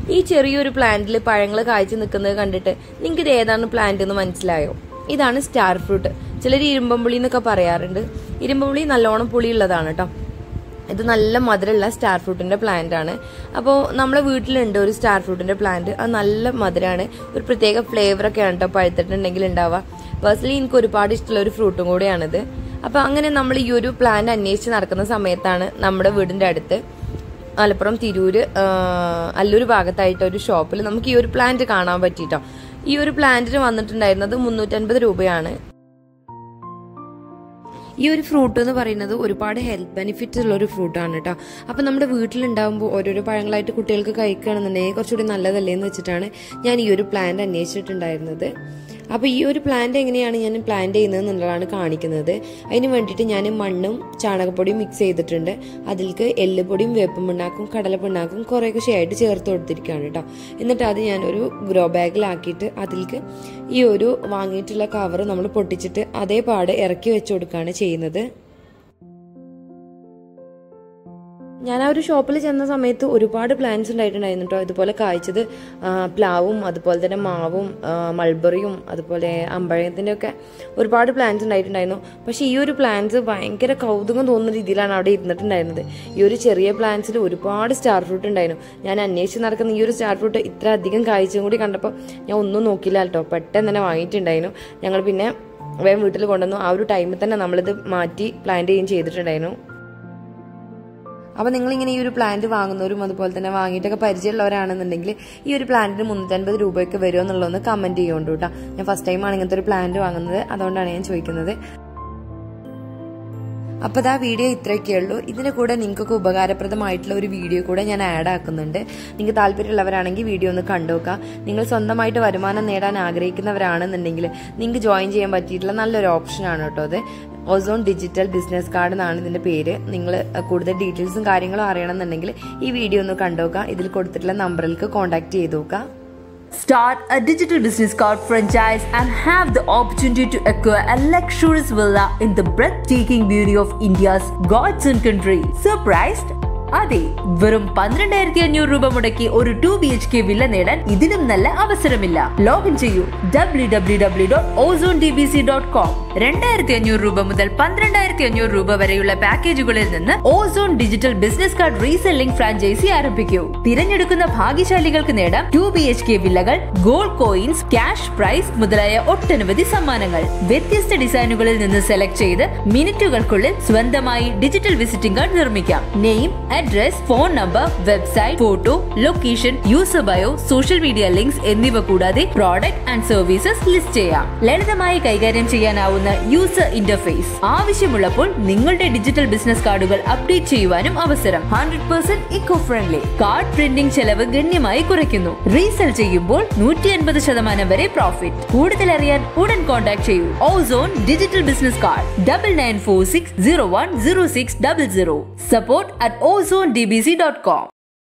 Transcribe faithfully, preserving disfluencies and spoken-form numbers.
ഈ ചെറിയൊരു പ്ലാന്റിൽ പഴങ്ങൾ കായ്ച്ചു നിൽക്കുന്നത് കണ്ടിട്ട് നിങ്ങൾക്ക് ഇത് ഏതാണ് പ്ലാന്റ് എന്ന് മനസ്സിലായോ? ഇതാണ് സ്റ്റാർ ഫ്രൂട്ട്. ചിലർ ഇരുമ്പമ്പുളി എന്നൊക്കെ പറയാറുണ്ട്. ഇരുമ്പമ്പുളി നല്ലോണം പുളിയുള്ളതാണ് കേട്ടോ. ഇത് നല്ല മധുരമുള്ള സ്റ്റാർ ഫ്രൂട്ടിന്റെ പ്ലാന്റ് ആണ്. അപ്പോൾ നമ്മളെ വീട്ടിലുണ്ട് ഒരു സ്റ്റാർ ഫ്രൂട്ടിന്റെ പ്ലാന്റ്. അത് നല്ല മധുരമാണ്, ഒരു പ്രത്യേക ഫ്ലേവറൊക്കെയാണ് കേട്ടോ പഴുത്തിട്ടുണ്ടെങ്കിൽ ഉണ്ടാവുക. പേഴ്സണലി എനിക്ക് ഒരുപാട് ഇഷ്ടമുള്ള ഒരു ഫ്രൂട്ടും കൂടെയാണിത്. അപ്പോൾ അങ്ങനെ നമ്മൾ ഈ ഒരു പ്ലാന്റ് അന്വേഷിച്ച് നടക്കുന്ന സമയത്താണ് നമ്മുടെ വീടിന്റെ അടുത്ത് മലപ്പുറം തിരൂര് അല്ലൂർ ഭാഗത്തായിട്ട് ഒരു ഷോപ്പിൽ നമുക്ക് ഈ ഒരു പ്ലാന്റ് കാണാൻ പറ്റിട്ടോ. ഈ ഒരു പ്ലാന്റിന് വന്നിട്ടുണ്ടായിരുന്നത് മുന്നൂറ്റൻപത് രൂപയാണ്. ഈ ഒരു ഫ്രൂട്ട് എന്ന് പറയുന്നത് ഒരുപാട് ഹെൽത്ത് ബെനിഫിറ്റ്സ് ഉള്ള ഒരു ഫ്രൂട്ടാണ് കേട്ടോ. അപ്പം നമ്മുടെ വീട്ടിലുണ്ടാകുമ്പോൾ ഓരോരോ പഴങ്ങളായിട്ട് കുട്ടികൾക്ക് കഴിക്കുകയാണെന്നുണ്ടെങ്കിൽ കുറച്ചുകൂടി നല്ലതല്ലേ എന്ന് വെച്ചിട്ടാണ് ഞാൻ ഈ ഒരു പ്ലാന്റ് അന്വേഷിച്ചിട്ടുണ്ടായിരുന്നത്. അപ്പോൾ ഈ ഒരു പ്ലാന്റ് എങ്ങനെയാണ് ഞാൻ പ്ലാന്റ് ചെയ്യുന്നത് എന്നുള്ളതാണ് കാണിക്കുന്നത്. അതിന് വേണ്ടിയിട്ട് ഞാൻ മണ്ണും ചാണകപ്പൊടിയും മിക്സ് ചെയ്തിട്ടുണ്ട്. അതിലേക്ക് എല്ലുപൊടിയും വേപ്പും പിണ്ണാക്കും കടലപ്പിണ്ണാക്കും കുറേയൊക്കെ ശരിയായിട്ട് ചേർത്ത് കൊടുത്തിരിക്കുകയാണ് കേട്ടോ. എന്നിട്ട് അത് ഞാനൊരു ഗ്രോ ബാഗിലാക്കിയിട്ട് അതിലേക്ക് ഈ ഒരു വാങ്ങിയിട്ടുള്ള കവർ നമ്മൾ പൊട്ടിച്ചിട്ട് അതേ പാട് ഇറക്കി വെച്ച് കൊടുക്കുകയാണ് ചെയ്യുന്നത്. ഞാൻ ആ ഒരു ഷോപ്പിൽ ചെന്ന സമയത്ത് ഒരുപാട് പ്ലാന്റ്സ് ഉണ്ടായിട്ടുണ്ടായിരുന്നു കേട്ടോ. ഇതുപോലെ കായ്ച്ചത് പ്ലാവും അതുപോലെ തന്നെ മാവും മൾബറിയും അതുപോലെ അമ്പഴത്തിൻ്റെ ഒക്കെ ഒരുപാട് പ്ലാന്റ്സ് ഉണ്ടായിട്ടുണ്ടായിരുന്നു. പക്ഷേ ഈ ഒരു പ്ലാന്റ്സ് ഭയങ്കര കൗതുകം തോന്നുന്ന രീതിയിലാണ് അവിടെ ഇരുന്നിട്ടുണ്ടായിരുന്നത്. ഈ ഒരു ചെറിയ പ്ലാന്റ്സിൽ ഒരുപാട് സ്റ്റാർ ഫ്രൂട്ട് ഉണ്ടായിരുന്നു. ഞാൻ അന്വേഷിച്ച് നടക്കുന്ന ഈ ഒരു സ്റ്റാർ ഫ്രൂട്ട് ഇത്ര അധികം കായ്ച്ചും കൂടി കണ്ടപ്പോൾ ഞാൻ ഒന്നും നോക്കില്ല കേട്ടോ, പെട്ടെന്ന് തന്നെ വാങ്ങിയിട്ടുണ്ടായിരുന്നു. ഞങ്ങൾ പിന്നെ വേഗം വീട്ടിൽ കൊണ്ടുവന്നു. ആ ഒരു ടൈമിൽ തന്നെ നമ്മളിത് മാറ്റി പ്ലാന്റ് ചെയ്യുകയും ചെയ്തിട്ടുണ്ടായിരുന്നു. അപ്പോൾ നിങ്ങളിങ്ങനെ ഈ ഒരു പ്ലാന്റ് വാങ്ങുന്നവരും അതുപോലെ തന്നെ വാങ്ങിയിട്ടൊക്കെ പരിചയമുള്ളവരാണെന്നുണ്ടെങ്കിൽ ഈ ഒരു പ്ലാന്റിന് മുന്നൂറ്റൻപത് രൂപയൊക്കെ വരുമോ എന്നുള്ളതൊന്ന് കമന്റ് ചെയ്യുന്നുണ്ട് കേട്ടോ. ഞാൻ ഫസ്റ്റ് ടൈമാണ് ഇങ്ങനത്തെ ഒരു പ്ലാന്റ് വാങ്ങുന്നത്, അതുകൊണ്ടാണ് ഞാൻ ചോദിക്കുന്നത്. അപ്പോൾ ആ വീഡിയോ ഇത്രയൊക്കെ ഉള്ളൂ. ഇതിന്റെ കൂടെ നിങ്ങൾക്കൊക്കെ ഉപകാരപ്രദമായിട്ടുള്ള ഒരു വീഡിയോ കൂടെ ഞാൻ ആഡ് ആക്കുന്നുണ്ട്. നിങ്ങൾക്ക് താല്പര്യമുള്ളവരാണെങ്കിൽ വീഡിയോ ഒന്ന് കണ്ടുനോക്കുക. നിങ്ങൾ സ്വന്തമായിട്ട് വരുമാനം നേടാൻ ആഗ്രഹിക്കുന്നവരാണെന്നുണ്ടെങ്കിൽ നിങ്ങൾക്ക് ജോയിൻ ചെയ്യാൻ പറ്റിയിട്ടുള്ള നല്ലൊരു ഓപ്ഷനാണ് കേട്ടോ അത്. ഓസോൺ ഡിജിറ്റൽ ബിസിനസ് കാർഡ് എന്നാണ് ഇതിന്റെ പേര്. നിങ്ങൾ കൂടുതൽ ഡീറ്റെയിൽസും കാര്യങ്ങളും അറിയണമെന്നുണ്ടെങ്കിൽ ഈ വീഡിയോ ഒന്ന് കണ്ടുനോക്കുക. ഇതിൽ കൊടുത്തിട്ടുള്ള നമ്പറിലേക്ക് കോൺടാക്ട് ചെയ്ത് നോക്കുക. Start a digital business card franchise and have the opportunity to acquire a luxurious villa in the breathtaking beauty of India's Godson country. Surprised? അതെ, വെറും പന്ത്രണ്ടായിരത്തി അഞ്ഞൂറ് രൂപ മുടക്കി ഒരു two B H K villa നേടാൻ ഇതിലും നല്ല അവസരമില്ല. ലോഗിൻ ചെയ്യൂ W W W dot Ozone D B C dot com. രണ്ടായിരത്തി അഞ്ഞൂറ് രൂപ മുതൽ പന്ത്രണ്ടായിരത്തി അഞ്ഞൂറ് രൂപ വരെയുള്ള പാക്കേജുകളിൽ നിന്ന് Ozone digital business card reselling franchise ആരംഭിക്കൂ. തിരഞ്ഞെടുക്കുന്ന ഭാഗ്യശാലികൾക്ക് നേടാം ടു ബി എച്ച് കെ വില്ലകൾ, ഗോൾഡ് കോയിൻസ്, ക്യാഷ് പ്രൈസ് മുതലായ ഒട്ടനവധി സമ്മാനങ്ങൾ. വ്യത്യസ്ത ഡിസൈനുകളിൽ നിന്ന് സെലക്ട് ചെയ്ത് മിനിറ്റുകൾക്കുള്ളിൽ സ്വന്തമായി ഡിജിറ്റൽ വിസിറ്റിംഗ് കാർഡ് നിർമ്മിക്കാം. Name, address, phone number, website, photo, location, user bio, social media links എന്നിവ കൂടാതെ പ്രോഡക്റ്റ് ആൻഡ് സർവീസസ് ലിസ്റ്റ് ചെയ്യാം. ലളിതമായി കൈകാര്യം ചെയ്യാനാവുന്ന യൂസർ ഇന്റർഫേസ്. ആവശ്യമുള്ളപ്പോൾ നിങ്ങളുടെ ഡിജിറ്റൽ ബിസിനസ് കാർഡുകൾ അപ്ഡേറ്റ് ചെയ്യുവാനും അവസരം. Hundred percent eco friendly. Card printing ചെലവ് ഗണ്യമായി കുറയ്ക്കുന്നു. റീസെൽ ചെയ്യുമ്പോൾ നൂറ്റി അൻപത് ശതമാനം വരെ പ്രോഫിറ്റ്. കൂടുതൽ അറിയാൻ ഉടൻ കോൺടാക്ട് ചെയ്യൂ. Ozone digital business card double nine four six zero one zero six double zero. Support at ozone d b c dot com.